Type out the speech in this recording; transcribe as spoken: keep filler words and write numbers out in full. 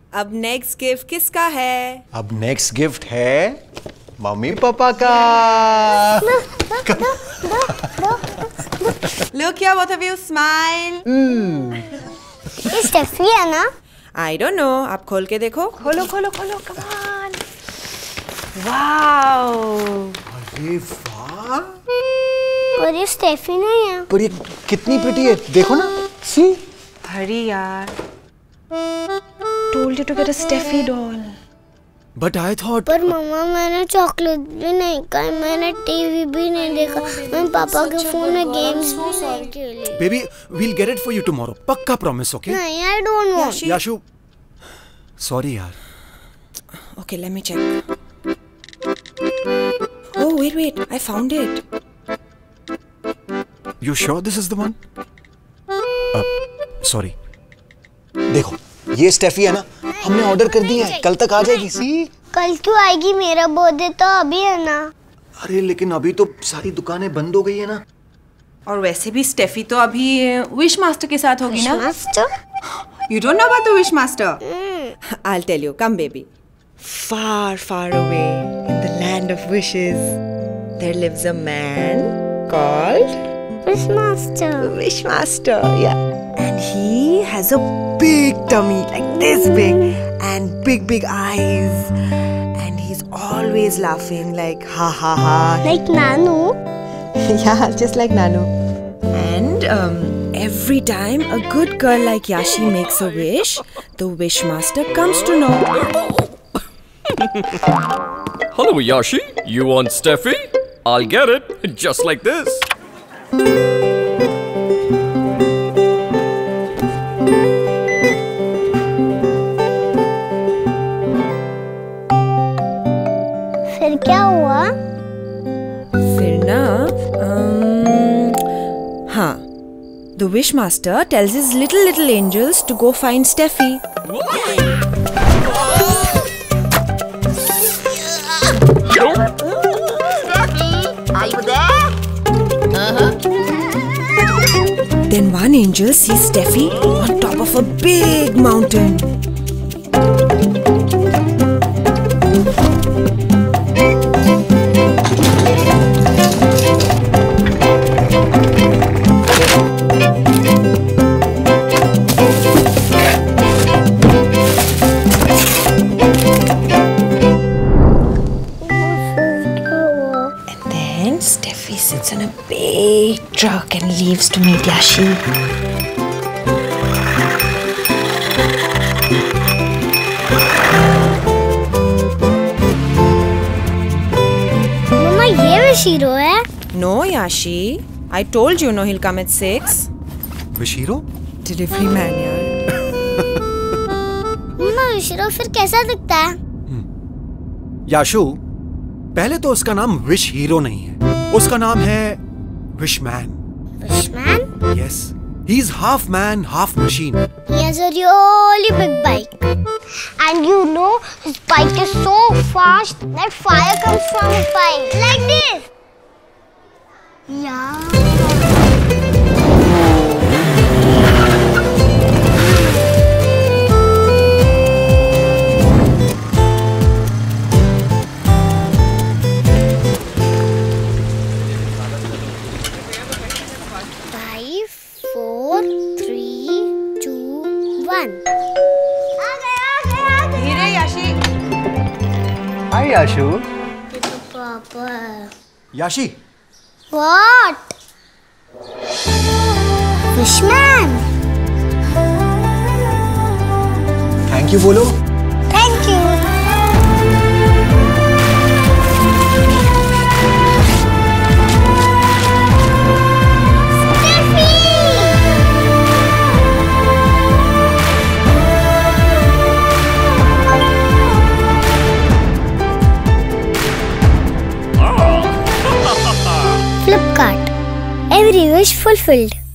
अब next gift किसका है? अब नेक्स्ट गिफ्ट है मम्मी पापा का। Look here, both of you, smile. ये स्टेफी है ना? I don't know. आप खोल के देखो. खोलो खोलो खोलो, come on. Wow. अरे वाह! पर ये स्टेफी नहीं है। पर ये कितनी प्रिटी है, देखो ना. See? हरी यार. Told you to get a Steffi doll. But I thought. पर मम्मा मैंने चॉकलेट भी नहीं खाई, मैंने टीवी भी नहीं देखा, मैं पापा के फोन में गेम्स भी नहीं खेली। Baby, we'll get it for you tomorrow. पक्का promise, okay? नहीं, I don't want. Yashu, sorry यार. Okay, let me check. Oh, wait, wait. I found it. You sure this is the one? Uh, sorry. देखो, ये Steffi है ना? हमने order कर दी है, कल तक आ जाएगी। सी? कल क्यों आएगी? मेरा बर्थडे तो अभी है ना। अरे लेकिन अभी तो सारी दुकानें बंद हो गई है ना। और वैसे भी स्टेफी तो अभी विश मास्टर के साथ होगी ना? Master? You don't know about the wish master? I'll tell you. Come, baby. Far, far away in the land of wishes, there lives a man called Wish Master. Wish Master. Yeah. And he has a big tummy, like this big, and big, big eyes. And he's always laughing, like ha ha ha. Like Nanu? Yeah, just like Nanu. And um, every time a good girl like Yashi makes a wish, the wish master comes to know. Hello, Yashi. You want Steffi? I'll get it, just like this. फिर क्या हुआ? फिर ना, um, हाँ, the wish master tells his little little angels to go find Steffi. Are you there? Uh-huh. Then one angel sees Steffi on top of a big mountain. Steffi sits in a big truck and leaves to meet Yashi. मम्मा ये wish hero है? No, Yashi. I told you, no, he'll come at six. Wish hero? Delivery man, यार. मम्मा wish hero फिर कैसा दिखता है? याशु, पहले तो उसका नाम विश हीरो नहीं है, उसका नाम है Wishman. Wishman? Yes, he's half man, half machine. He has a really big bike. And you know, his bike is so fast that fire comes from his bike. Like this. Yeah. Five, four, three, two, one. आ गए, आ गए, आ गए. धीरे, याशी. Hi, Yashu. Papa. याशी. What? Fishman. Thank you बोलो. Thank you. Flipkart. Every wish fulfilled.